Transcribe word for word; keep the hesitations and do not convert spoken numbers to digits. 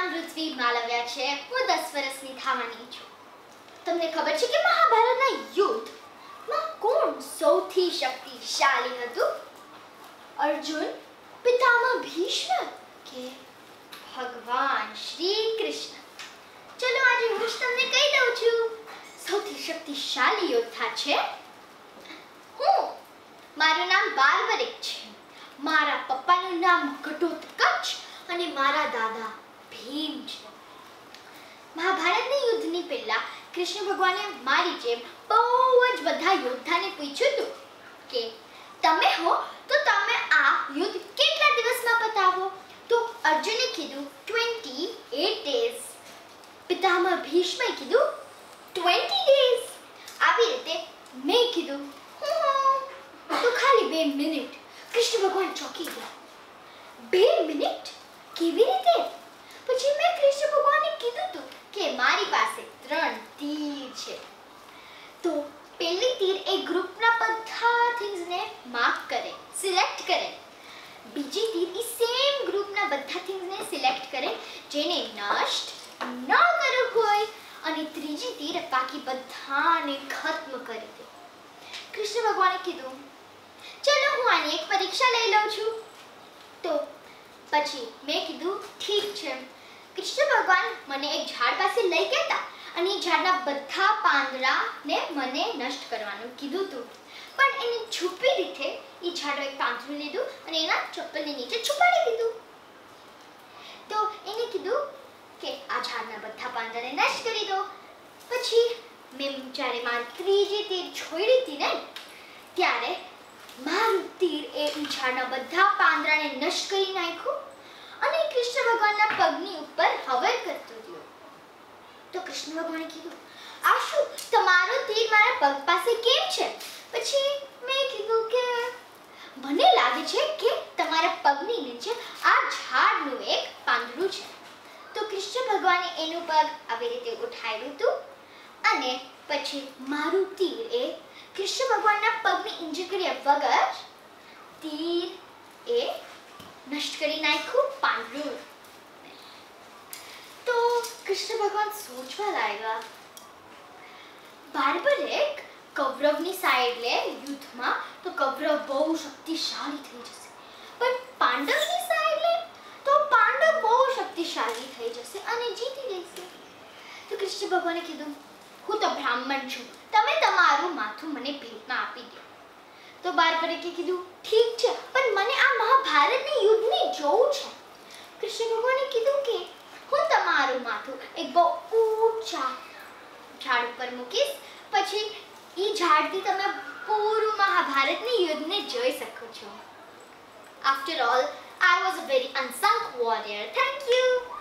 નામ ઋત્વી માલવ્યા છે. હું દસ વર્ષની થવાની છું. તમને ખબર છે કે મહાભારતના યુદ્ધમાં કોણ સૌથી શક્તિશાળી હતું? અર્જુન, પિતામહ ભીષ્મ કે ભગવાન શ્રી કૃષ્ણ? ચલો આજે હું જ તમને કહી દઉં છું. સૌથી શક્તિશાળી યોદ્ધા છે હું. મારું નામ બાર્બરિક છે. મારા પપ્પાનું નામ ઘટોત્કચ અને મારા દાદા ભીમ છે. મહાભારતના યુદ્ધની પહેલા કૃષ્ણ ભગવાને મારી જેમ બહુ જ બધા યોદ્ધાને પૂછ્યું હતું કે તમે હો તો તમે આ યુદ્ધ કેટલા દિવસમાં પતાવો? તો અર્જુને કીધું અઠ્યાવીસ ડેઝ. પિતામહ ભીષ્મે કીધું વીસ ડેઝ. આવી રીતે મેં કીધું તો ખાલી બે મિનિટ. કૃષ્ણ ભગવાન ચોંકી ગયા. બે મિનિટ? કેવી રીતે? પછી મેં કૃષ્ણ ભગવાનને કીધું હતું કે મારી પાસે ત્રણ તીર છે. તો પહેલી તીર એ ગ્રુપના બધા થિંગ્સને માર્ક કરે, સિલેક્ટ કરે. બીજી તીર એ સેમ ગ્રુપના બધા થિંગ્સને સિલેક્ટ કરે જેને નષ્ટ ન કરવું હોય. અને ત્રીજી તીર બાકી બધાને ખત્મ કરી દે. કૃષ્ણ ભગવાને કીધું ચલો હું આની એક પરીક્ષા લઈ લઉં છું. તો પછી મેં કીધું ઠીક છે. કૃષ્ણ ભગવાન મને એક ઝાડ પાસે લઈ ગયા હતા અને એ ઝાડના બધા પાંદડાને મને નષ્ટ કરવાનું કીધું હતું. પણ એને છુપી રીતે એ ઝાડો એક પાંદડું લીધું અને એના ચપ્પલની નીચે છુપાડી દીધું. તો એને કીધું કે આ ઝાડના બધા પાંદડાને નષ્ટ કરી દો. પછી મેં જ્યારે મારી ત્રીજી તીર છોડી હતી ને ત્યારે મારું તીર એ ઝાડના બધા પાંદડાને નષ્ટ કરી નાખ્યું અને કૃષ્ણ ભગવાનના પગની ઉપર હવર કરતો રહ્યો. તો કૃષ્ણ ભગવાને કીધું આ શું તમારો તીર મારા પગ પાસે કેમ છે? પછી મેં કીધું કે મને લાગે છે કે તમારા પગની નીચે આ ઝાડનું એક પાંદડું છે. તો કૃષ્ણ ભગવાને એનું પગ આવી રીતે ઉઠાવ્યું હતું અને પછી મારું તીર એ કૃષ્ણ ભગવાનના પગને ઇન્જર કર્યા વગર તીર એ નષ્ટ કરી નાખ્યું પાંદડું. તો કૃષ્ણ ભગવાન સોચવા લાગ્યા બાર્બરિક કૌરવની સાઈડ લે યુદ્ધમાં તો કૌરવ બહુ શક્તિશાળી થઈ જશે, પણ પાંડવની સાઈડ લે તો પાંડવ બહુ શક્તિશાળી થઈ જશે અને જીતી જશે. તો કૃષ્ણ ભગવાને કીધું હું તો બ્રાહ્મણ છું, તમે તમારું માથું મને ભેટમાં આપી દો. તો બાર્બરિકે કીધું ઠીક છે, પણ મને આ મહાભારતની યુદ્ધને જોવું છે. કૃષ્ણ ભગવાને કીધું કે હું તમારું માથું એક બહુ ઊંચા ઝાડ ઉપર મૂકીશ, પછી એ ઝાડથી તમે પૂરું મહાભારતની યુદ્ધને જોઈ શકો છો. After all, I was a very unsung warrior. Thank you.